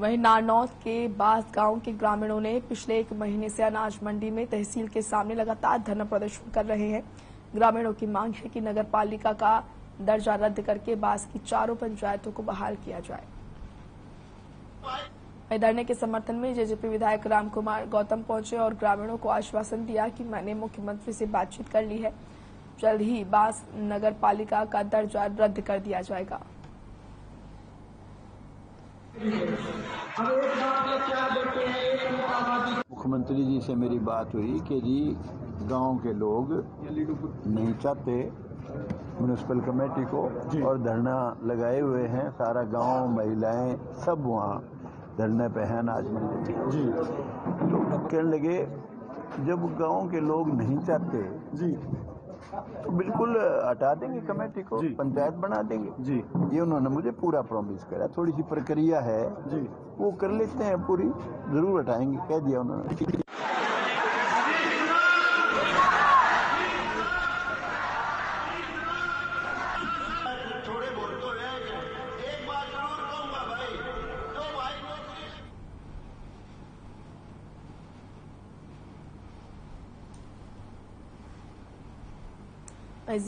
वहीं नारनौल के बास गांव के ग्रामीणों ने पिछले 1 महीने से अनाज मंडी में तहसील के सामने लगातार धरना प्रदर्शन कर रहे हैं। ग्रामीणों की मांग है कि नगर पालिका का दर्जा रद्द करके बास की चारों पंचायतों को बहाल किया जाए। धरने के समर्थन में जेजेपी विधायक रामकुमार गौतम पहुंचे और ग्रामीणों को आश्वासन दिया कि मैंने मुख्यमंत्री से बातचीत कर ली है, जल्द ही बास नगर पालिका का दर्जा रद्द कर दिया जाएगा। मुख्यमंत्री जी से मेरी बात हुई कि जी गांव के लोग नहीं चाहते म्युनिसिपल कमेटी को और धरना लगाए हुए हैं। सारा गांव, महिलाएं सब वहाँ धरने पे हैं आज मंडी में जी। तो कहने लगे जब गांव के लोग नहीं चाहते जी तो बिल्कुल हटा देंगे कमेटी को, पंचायत बना देंगे जी। ये उन्होंने मुझे पूरा प्रॉमिस करा। थोड़ी सी प्रक्रिया है जी, वो कर लेते हैं, पूरी जरूर हटाएंगे, कह दिया उन्होंने।